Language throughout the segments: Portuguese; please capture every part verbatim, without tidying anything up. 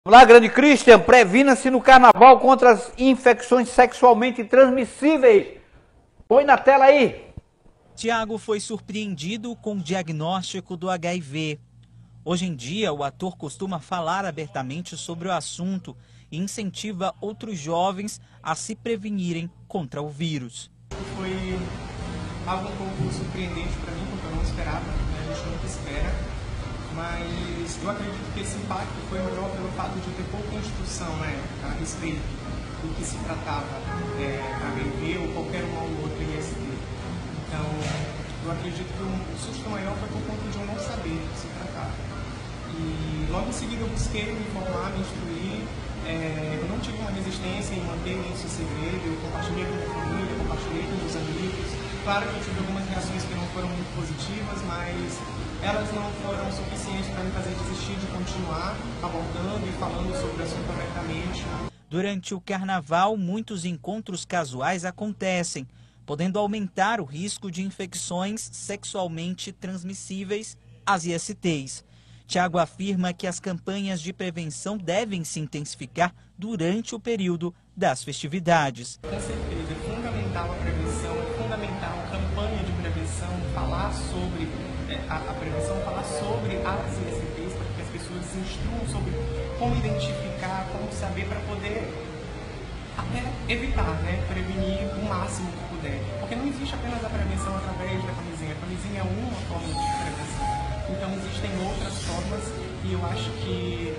Olá, grande Christian, previna-se no carnaval contra as infecções sexualmente transmissíveis. Põe na tela aí. Tiago foi surpreendido com o diagnóstico do H I V. Hoje em dia, o ator costuma falar abertamente sobre o assunto e incentiva outros jovens a se prevenirem contra o vírus. Foi algo um pouco surpreendente para mim, porque eu não esperava, né? A gente nunca espera. Mas eu acredito que esse impacto foi maior pelo fato de ter pouca instrução, né, a respeito do que se tratava é, H I V ou qualquer um ou outro I S T. Então, eu acredito que o susto maior foi por conta de eu não saber do que se tratava. E logo em seguida eu busquei me informar, me instruir. É, eu não tive uma resistência em manter isso segredo, eu compartilhei com a minha família, compartilhei com os amigos. Claro que eu tive algumas reações que não foram muito positivas, mas elas não foram suficientes para me fazer desistir de continuar abordando e falando sobre o assunto abertamente. Durante o carnaval, muitos encontros casuais acontecem, podendo aumentar o risco de infecções sexualmente transmissíveis, as I S Ts. Tiago afirma que as campanhas de prevenção devem se intensificar durante o período das festividades. Com certeza, é fundamental a prevenção, é fundamental a campanha de prevenção, falar sobre a, a prevenção, falar sobre as I S Ts, para que as pessoas se instruam sobre como identificar, como saber, para poder até evitar, né, prevenir o máximo que puder. Porque não existe apenas a prevenção através da camisinha, a camisinha é uma forma de prevenção. Então existem outras formas e eu acho que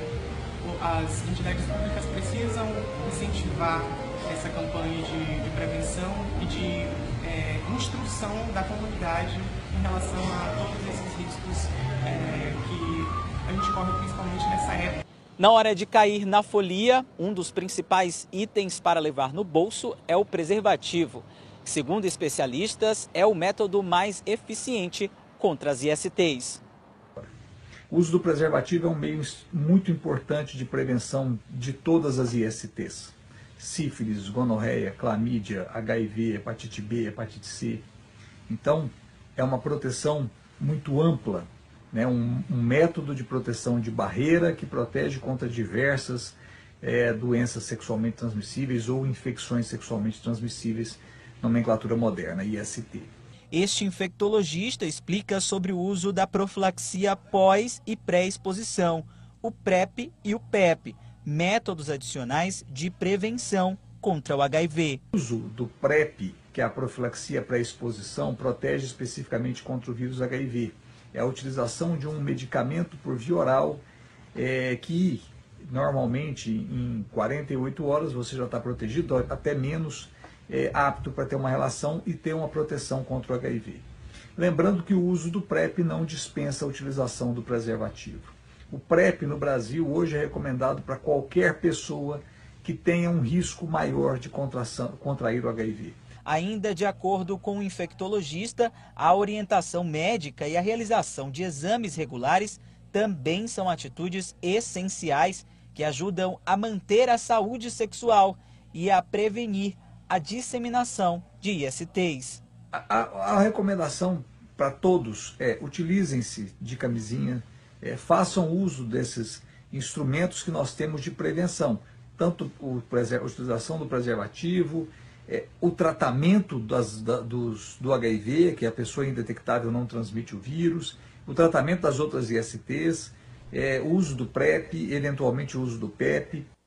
as entidades públicas precisam incentivar essa campanha de, de prevenção e de é, instrução da comunidade em relação a todos esses riscos é, que a gente corre principalmente nessa época. Na hora de cair na folia, um dos principais itens para levar no bolso é o preservativo. Segundo especialistas, é o método mais eficiente contra as I S Ts. O uso do preservativo é um meio muito importante de prevenção de todas as I S Ts. Sífilis, gonorreia, clamídia, H I V, hepatite B, hepatite C. Então, é uma proteção muito ampla, né? um, um método de proteção de barreira que protege contra diversas é, doenças sexualmente transmissíveis ou infecções sexualmente transmissíveis, nomenclatura moderna, I S T. Este infectologista explica sobre o uso da profilaxia pós e pré-exposição, o PrEP e o PEP, métodos adicionais de prevenção contra o H I V. O uso do PrEP, que é a profilaxia pré-exposição, protege especificamente contra o vírus H I V. É a utilização de um medicamento por via oral é, que normalmente em quarenta e oito horas você já está protegido, até menos, é, apto para ter uma relação e ter uma proteção contra o H I V. Lembrando que o uso do PrEP não dispensa a utilização do preservativo. O PrEP no Brasil hoje é recomendado para qualquer pessoa que tenha um risco maior de contrair o H I V. Ainda de acordo com o infectologista, a orientação médica e a realização de exames regulares também são atitudes essenciais que ajudam a manter a saúde sexual e a prevenir a disseminação de I S Ts. A, a, a recomendação para todos é utilizem-se de camisinha, é, façam uso desses instrumentos que nós temos de prevenção, tanto o, a utilização do preservativo, é, o tratamento das, da, dos, do H I V, que a pessoa indetectável não transmite o vírus, o tratamento das outras I S Ts, é, o uso do PrEP, eventualmente o uso do PEP.